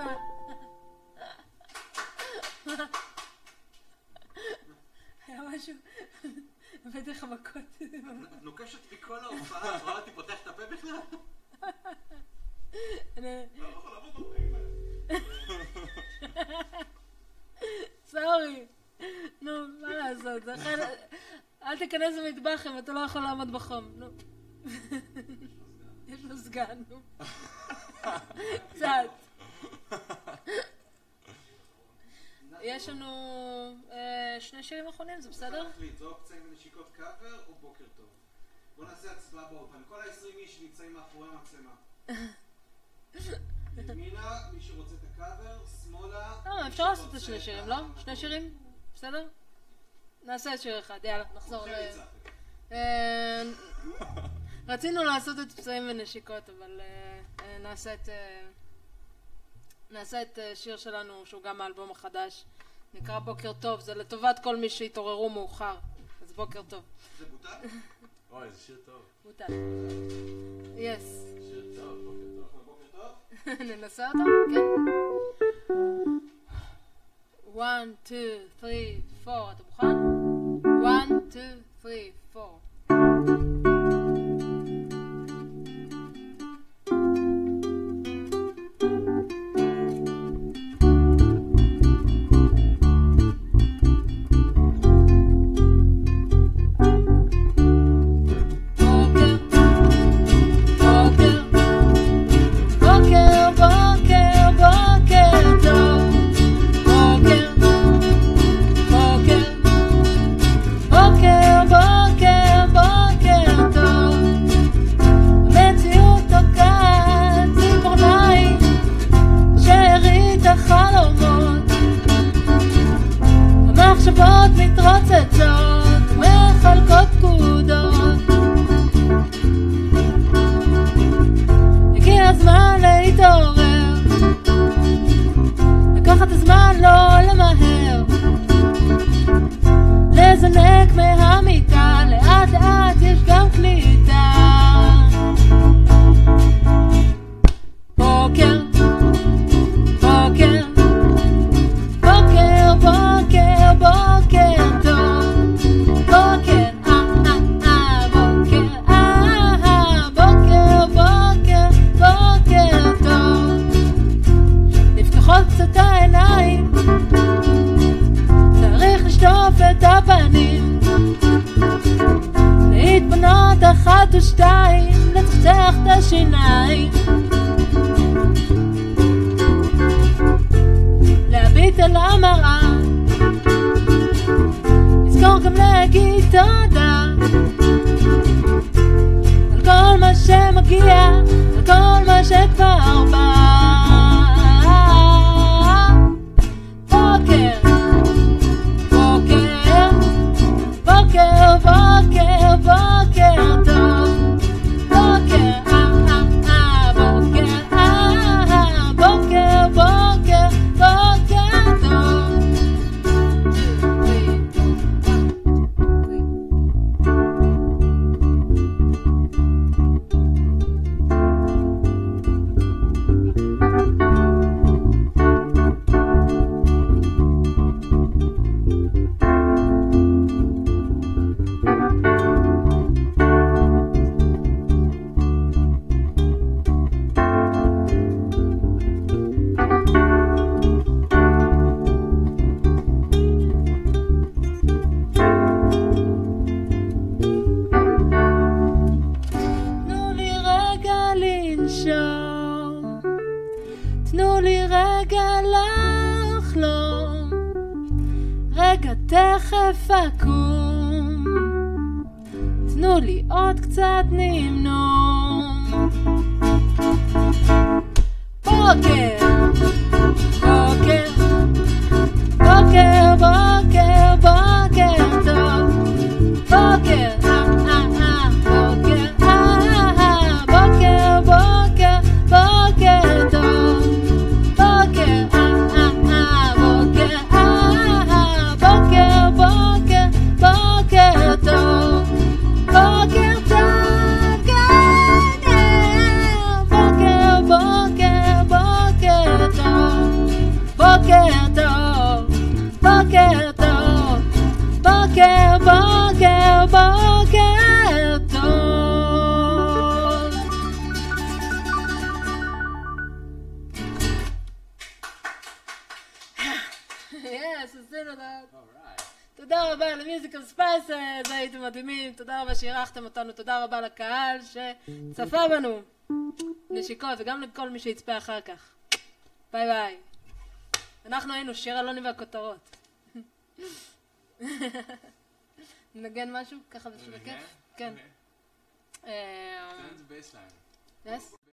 היה משהו, הבאתי לך מכות. נוקשת מכל ההופעה, רואה אותי פותח את הפה בכלל? לא יכול לעבוד בפרקים האלה. סורי. נו, מה לעשות? אל תיכנס למטבח אם אתה לא יכול לעמוד בחום. נו. יש לו סגן, נו. קצת. יש לנו 2 שירים אחרונים, זה בסדר? להחליט, או קצת נשיקות קאבר או בוקר טוב. בוא נעשה הצבעה באופן. כל ה-20 איש נמצאים מאחורי המצלמה. ימינה, מי שרוצה את הקאבר, שמאלה... אפשר לעשות את 2 שירים, לא? 2 שירים? בסדר? נעשה את שיר אחד, יאללה, נחזור רצינו לעשות את פצעים ונשיקות, אבל נעשה את שיר שלנו שהוא גם האלבום החדש, נקרא בוקר טוב, זה לטובת כל מי שהתעוררו מאוחר, אז בוקר טוב. זה בוטל? אוי, זה שיר טוב. בוטל. יס. שיר טוב, בוקר טוב. ננסה אותו? כן. 1, 2, 3, 4, אתה מוכן? 1, 2, 3, 4. בוקר טוב, בוקר טוב, כן. תודה רבה למיוזיקל ספייסס, הייתם מדהימים, תודה רבה שאירחתם אותנו, תודה רבה לקהל שצפה בנו. נשיקות, וגם לכל מי שיצפה אחר כך. ביי ביי. אנחנו היינו שיר אלוני והכותרות. נגן משהו? ככה בשביל הכיף? כן. תן את בייסליין. Yes?